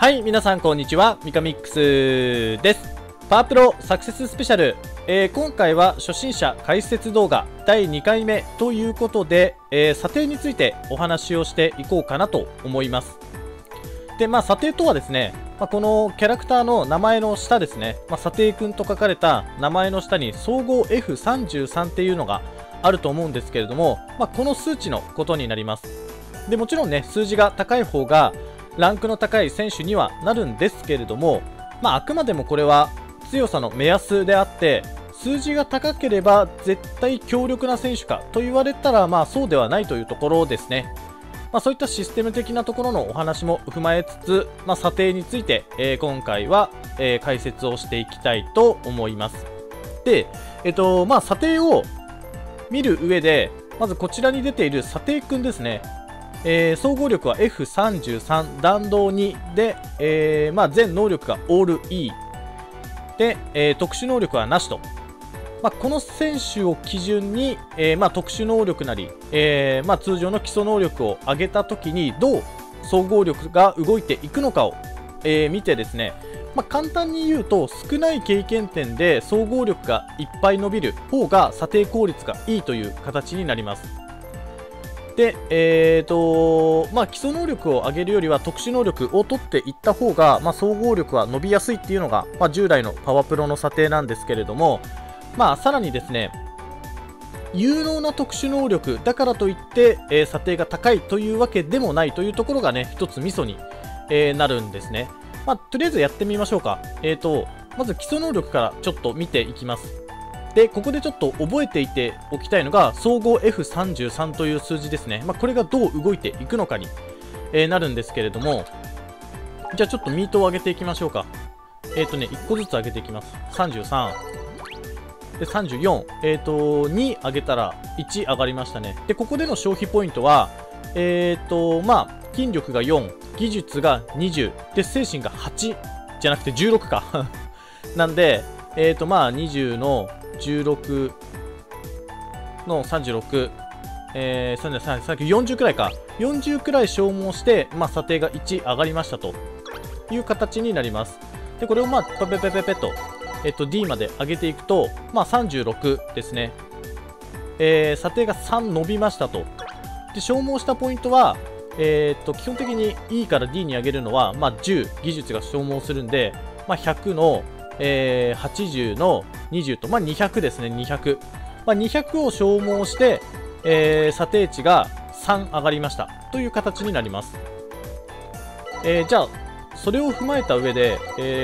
はい、皆さんこんにちは。ミカミックスです。パワープロサクセススペシャル。今回は初心者解説動画第2回目ということで、査定についてお話をしていこうかなと思います。で、査定とはですね、このキャラクターの名前の下ですね、査定くんと書かれた名前の下に総合 F33 っていうのがあると思うんですけれども、この数値のことになります。で、もちろんね、数字が高い方がランクの高い選手にはなるんですけれども、あくまでもこれは強さの目安であって、数字が高ければ絶対強力な選手かと言われたらそうではないというところですね。そういったシステム的なところのお話も踏まえつつ、査定について、今回は、解説をしていきたいと思います。で、査定を見る上で、まずこちらに出ている査定くんですね。総合力は F33 弾道2で、全能力がオール E で、特殊能力はなしと、この選手を基準に、特殊能力なり、通常の基礎能力を上げたときにどう総合力が動いていくのかを、見てですね、簡単に言うと少ない経験点で総合力がいっぱい伸びる方が査定効率がいいという形になります。で、基礎能力を上げるよりは特殊能力を取っていった方が、総合力は伸びやすいっていうのが、従来のパワプロの査定なんですけれども、さらにですね、有能な特殊能力だからといって、査定が高いというわけでもないというところがね、一つミソに、なるんですね。とりあえずやってみましょうか。まず基礎能力からちょっと見ていきます。で、ここでちょっと覚えていておきたいのが、総合 F33 という数字ですね。これがどう動いていくのかに、なるんですけれども、じゃあちょっとミートを上げていきましょうか。1個ずつ上げていきます。33。で、34。2上げたら1上がりましたね。で、ここでの消費ポイントは、筋力が4、技術が20、で、精神が8じゃなくて16か。なんで、20の16の36、33、40くらいか。40くらい消耗して、査定が1上がりましたという形になります。で、これをペペペペペと、D まで上げていくと、36ですね。査定が3伸びましたと。で、消耗したポイントは、基本的に E から D に上げるのは、10技術が消耗するんで、100の、80の20と、200ですね、200。200を消耗して、査定値が3上がりましたという形になります。じゃあ、それを踏まえた上で、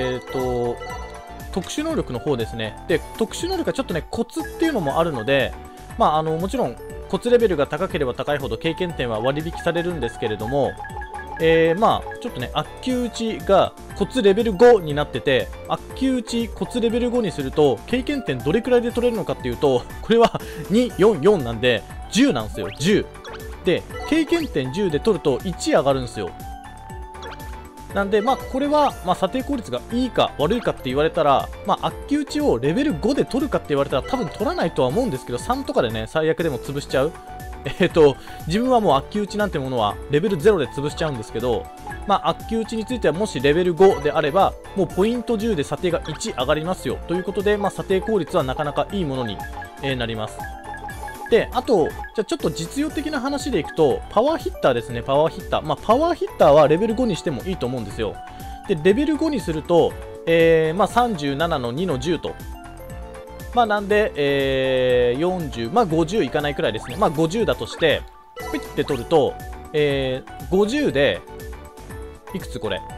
特殊能力の方ですね。で、特殊能力はちょっとね、コツっていうのもあるので、もちろん、コツレベルが高ければ高いほど経験点は割引されるんですけれども、ちょっとね、悪球打ちがコツレベル5になってて、悪球打ちコツレベル5にすると、経験点どれくらいで取れるのかっていうと、これは2、4、4なんで、10なんですよ、10。で、経験点10で取ると1上がるんですよ。なんで、これは、査定効率がいいか悪いかって言われたら、悪球打ちをレベル5で取るかって言われたら多分取らないとは思うんですけど、3とかでね、最悪でも潰しちゃう。自分はもう悪球打ちなんてものはレベル0で潰しちゃうんですけど、悪球打ちについてはもしレベル5であれば、もうポイント10で査定が1上がりますよということで、査定効率はなかなかいいものに、なります。で、あと、じゃあちょっと実用的な話でいくと、パワーヒッターですね、パワーヒッター。パワーヒッターはレベル5にしてもいいと思うんですよ。で、レベル5にすると、37の2の10と。なんで、40、50いかないくらいですね。50だとして、ピッて取ると、50で、いくつこれ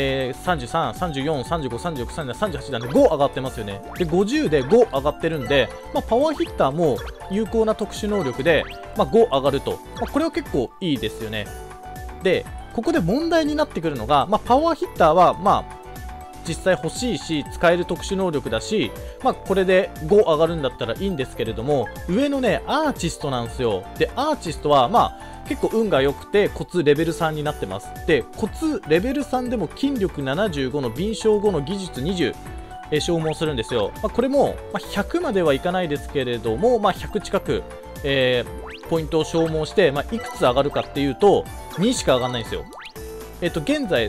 33、34、35、36、37、38なんで5上がってますよね。で、50で5上がってるんで、パワーヒッターも有効な特殊能力で、5上がると。これは結構いいですよね。で、ここで問題になってくるのが、パワーヒッターは、実際欲しいし、使える特殊能力だし、これで5上がるんだったらいいんですけれども、上のね、アーティストなんですよ。で、アーティストは、結構運が良くてコツレベル3になってます。で、コツレベル3でも筋力75の敏捷5の技術20、消耗するんですよ。これも、100まではいかないですけれども、100近く、ポイントを消耗して、いくつ上がるかっていうと2しか上がらないんですよ。現在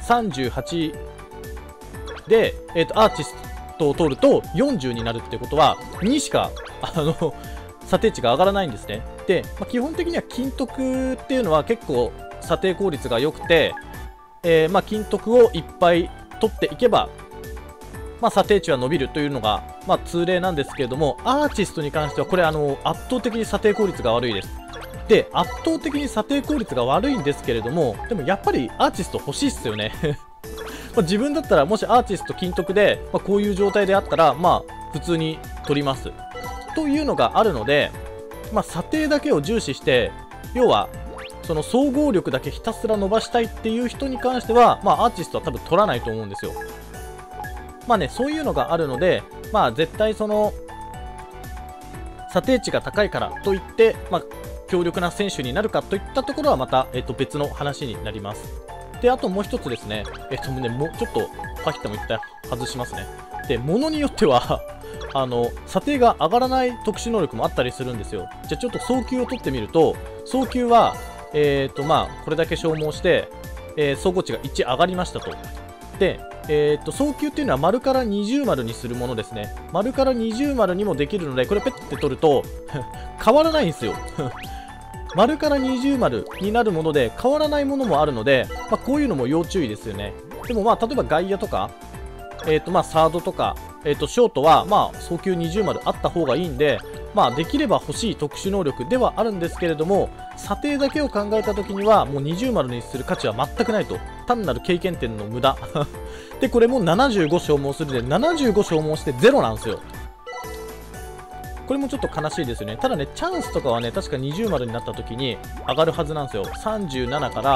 38で、アーティストを取ると40になるってことは、2しか、査定値が上がらないんですね。で、基本的には金徳っていうのは結構査定効率が良くて、金徳をいっぱい取っていけば、査定値は伸びるというのが、通例なんですけれども、アーティストに関してはこれ圧倒的に査定効率が悪いです。で、圧倒的に査定効率が悪いんですけれども、でもやっぱりアーティスト欲しいっすよね。自分だったらもしアーティスト金徳で、こういう状態であったら普通に取りますというのがあるので、査定だけを重視して、要はその総合力だけひたすら伸ばしたいっていう人に関しては、アーティストは多分取らないと思うんですよ。そういうのがあるので、絶対その査定値が高いからといって、強力な選手になるかといったところはまた、別の話になります。で、あともう一つですね、もうちょっとパキッタも一旦外しますね。で、ものによっては査定が上がらない特殊能力もあったりするんですよ。じゃあちょっと早急を取ってみると、早急はこれだけ消耗して、総合値が1上がりましたと。で、早急っていうのは丸から20丸にするものですね。丸から20丸にもできるので、これペッて取ると変わらないんですよ。丸から20丸になるもので変わらないものもあるので、こういうのも要注意ですよね。でも例えば外野とか、サードとか、ショートは早急20丸あった方がいいんで、できれば欲しい特殊能力ではあるんですけれども、査定だけを考えた時にはもう20丸にする価値は全くないと。単なる経験点の無駄。で、これも75消耗するで、75消耗して0なんですよ。これもちょっと悲しいですよね。ただね、チャンスとかはね、確か20丸になった時に上がるはずなんですよ。37から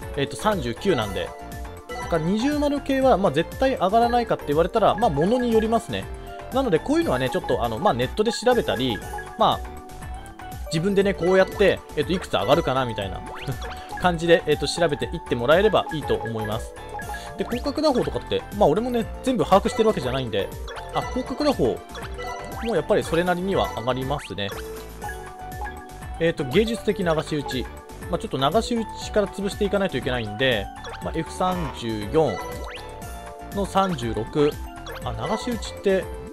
、39なんで。だから20丸系は、絶対上がらないかって言われたら、ものによりますね。なので、こういうのはね、ちょっとネットで調べたり、自分でね、こうやって、いくつ上がるかなみたいな感じで、調べていってもらえればいいと思います。で、広角打法とかって、俺もね、全部把握してるわけじゃないんで、広角打法、もうやっぱりそれなりには上がりますね。芸術的流し打ち。ちょっと流し打ちから潰していかないといけないんで、F34 の36。流し打ちって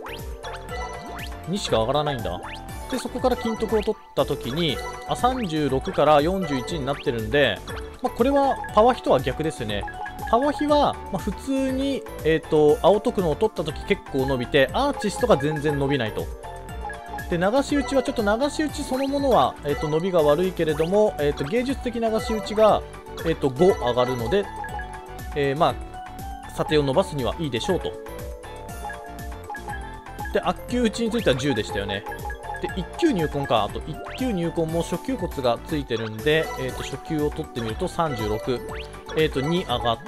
、2しか上がらないんだ。で、そこから金徳を取ったときに、36から41になってるんで、これはパワー比とは逆ですよね。パワー比は、普通に、青特能を取ったとき結構伸びて、アーティストが全然伸びないと。で、流し打ちはちょっと流し打ちそのものは、伸びが悪いけれども、芸術的流し打ちが、5上がるので、査定を伸ばすにはいいでしょうと。で、悪球打ちについては10でしたよね。で、1球入魂か。あと1球入魂も初球骨がついてるんで、初球を取ってみると36。2上がって、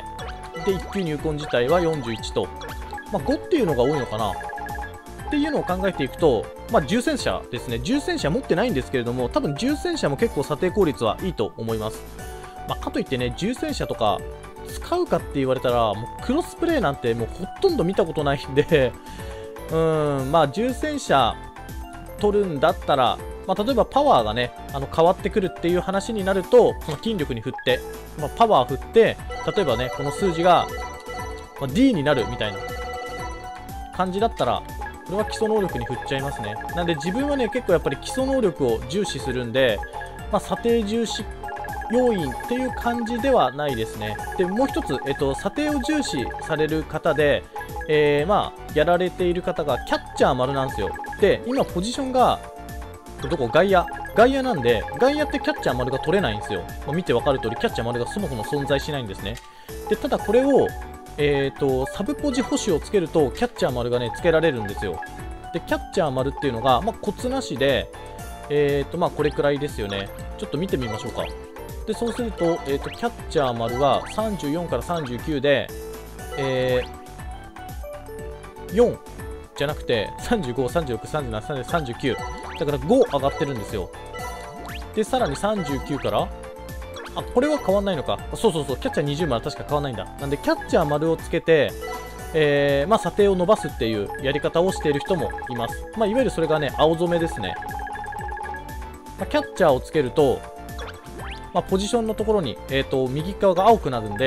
で、1球入魂自体は41と。5っていうのが多いのかなっていうのを考えていくと、重戦車ですね。重戦車持ってないんですけれども、多分重戦車も結構査定効率はいいと思います。かといってね、重戦車とか使うかって言われたら、もうクロスプレイなんてもうほとんど見たことないんで、重戦車取るんだったら、例えばパワーがね、変わってくるっていう話になると、その筋力に振って、パワー振って、例えばね、この数字が、D になるみたいな感じだったら、これは基礎能力に振っちゃいますね。なんで自分はね、結構やっぱり基礎能力を重視するんで、査定重視要因っていう感じではないですね。で、もう一つ、査定を重視される方で、やられている方がキャッチャー丸なんですよ。で、今ポジションが、どこ外野なんで、外野ってキャッチャー丸が取れないんですよ。見てわかる通り、キャッチャー丸がそもそも存在しないんですね。で、ただこれを、サブポジ保守をつけると、キャッチャー丸がね、つけられるんですよ。で、キャッチャー丸っていうのが、コツなしで、これくらいですよね。ちょっと見てみましょうか。で、そうすると、キャッチャー丸は34から39で、4じゃなくて、35、36、37、39。だから5上がってるんですよ。で、さらに39から、これは変わんないのか。そうそうそう、キャッチャー20丸確か変わんないんだ。なんで、キャッチャー丸をつけて、査定を伸ばすっていうやり方をしている人もいます。いわゆるそれがね、青染めですね。キャッチャーをつけると、ポジションのところに、右側が青くなるんで、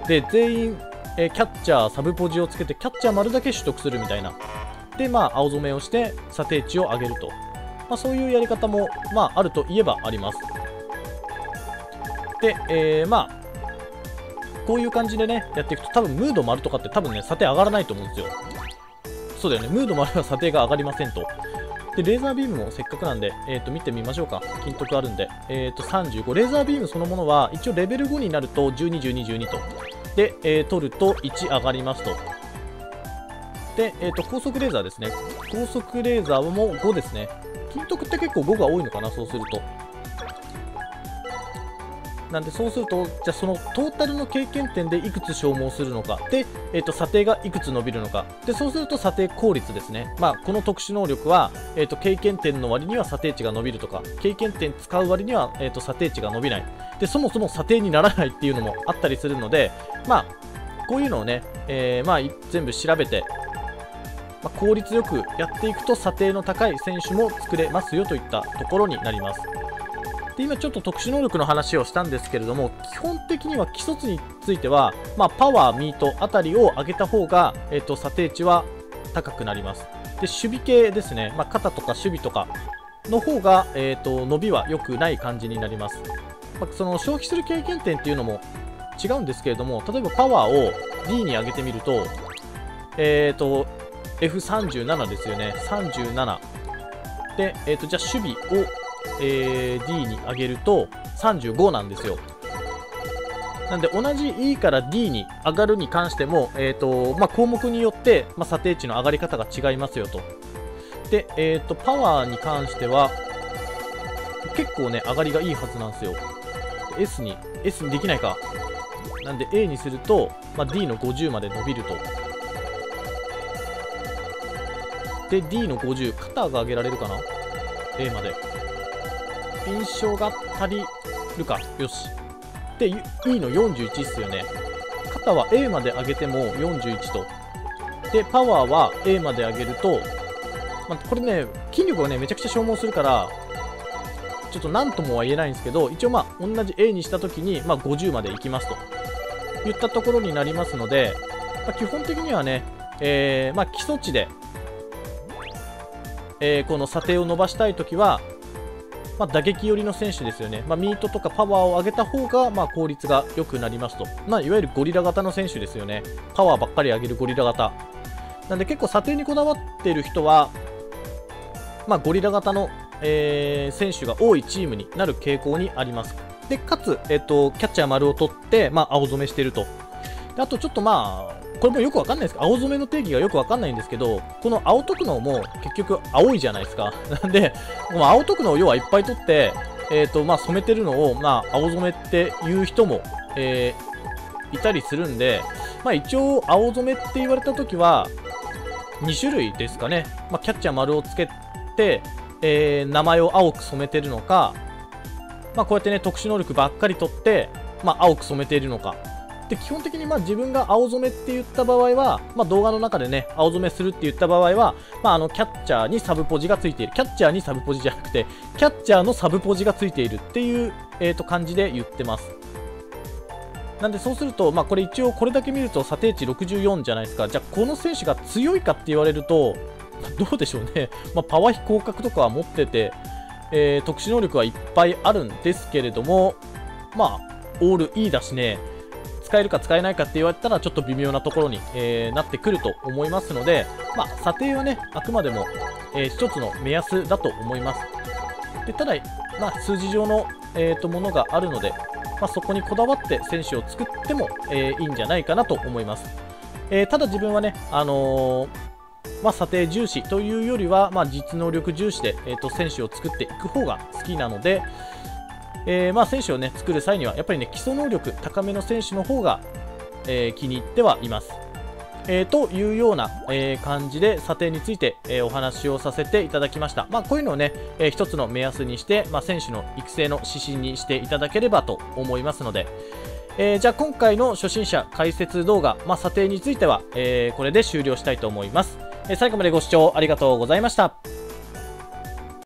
で、全員、キャッチャー、サブポジをつけて、キャッチャー丸だけ取得するみたいな。で、まあ、青染めをして、査定値を上げると。まあ、そういうやり方も、まあ、あるといえばあります。で、まあ、こういう感じでね、やっていくと、多分ムード丸とかって多分ね、査定上がらないと思うんですよ。そうだよね、ムード丸は査定が上がりませんと。で、レーザービームもせっかくなんで、見てみましょうか。金徳あるんで。35。レーザービームそのものは、一応レベル5になると、12、12、12と。で、取ると1上がりますと。で、高速レーザーですね。高速レーザーも5ですね。金徳って結構5が多いのかな、そうすると。なんでそうすると、じゃあそのトータルの経験点でいくつ消耗するのか、で、査定がいくつ伸びるのか、でそうすると査定効率ですね、まあ、この特殊能力は、経験点の割には査定値が伸びるとか、経験点使う割には、査定値が伸びない、でそもそも査定にならないっていうのもあったりするので、まあ、こういうのをね、まあ、全部調べて、まあ、効率よくやっていくと査定の高い選手も作れますよといったところになります。で今ちょっと特殊能力の話をしたんですけれども、基本的には基礎値については、まあ、パワー、ミートあたりを上げた方が、査定値は高くなります。で守備系ですね、まあ、肩とか守備とかの方が、伸びは良くない感じになります。まあ、その消費する経験点っていうのも違うんですけれども、例えばパワーを D に上げてみると、F37 ですよね、37で、じゃあ守備をD に上げると35なんですよ。なんで同じ E から D に上がるに関しても、まあ、項目によって、まあ、査定値の上がり方が違いますよと。で、パワーに関しては結構ね上がりがいいはずなんですよ。S にできないか。なんで A にすると、まあ、D の50まで伸びると。で D の50、肩が上げられるかな A まで。印象が足りるか。よし。で E の41っすよね。肩は A まで上げても41と。でパワーは A まで上げると、まあ、これね筋力をねめちゃくちゃ消耗するからちょっと何ともは言えないんですけど、一応まあ同じ A にした時に、まあ、50までいきますといったところになりますので、まあ、基本的にはね、まあ、基礎値で、この査定を伸ばしたい時は、まあ、打撃寄りの選手ですよね。まあ、ミートとかパワーを上げた方が、まあ、効率が良くなりますと。まあ、いわゆるゴリラ型の選手ですよね。パワーばっかり上げるゴリラ型。なんで結構査定にこだわっている人は、まあ、ゴリラ型の、選手が多いチームになる傾向にあります。で、かつ、キャッチャー丸を取って、まあ、青染めしていると。であとちょっとまあ、これもよくわかんないですけど、青染めの定義がよくわかんないんですけど、この青特能も結局青いじゃないですか。なんで、この青特能を要はいっぱい取って、まあ、染めてるのを、まあ、青染めっていう人も、いたりするんで、まあ、一応青染めって言われたときは、2種類ですかね。まあ、キャッチャー丸をつけて、名前を青く染めてるのか、まあ、こうやってね、特殊能力ばっかり取って、まあ、青く染めているのか。で基本的にまあ自分が青染めって言った場合は、まあ、動画の中でね青染めするって言った場合は、まあ、キャッチャーにサブポジがついている、キャッチャーにサブポジじゃなくてキャッチャーのサブポジがついているっていう、感じで言ってます。なんでそうすると、まあ、これ一応これだけ見ると査定値64じゃないですか。じゃあこの選手が強いかって言われると、まあ、どうでしょうね、まあ、パワー比広角とかは持ってて、特殊能力はいっぱいあるんですけれども、まあオール E だしね、使えるか使えないかって言われたらちょっと微妙なところに、なってくると思いますので、まあ、査定はねあくまでも、一つの目安だと思います。でただ、まあ、数字上の、ものがあるので、まあ、そこにこだわって選手を作っても、いいんじゃないかなと思います。ただ自分はね、まあ、査定重視というよりは、まあ、実能力重視で、選手を作っていく方が好きなので、まあ選手を、ね、作る際にはやっぱり、ね、基礎能力高めの選手の方が、気に入ってはいます。というような、感じで査定について、お話をさせていただきました。まあ、こういうのをね、一つの目安にして、まあ、選手の育成の指針にしていただければと思いますので、じゃあ今回の初心者解説動画、まあ、査定については、これで終了したいと思います。最後までご視聴ありがとうございました。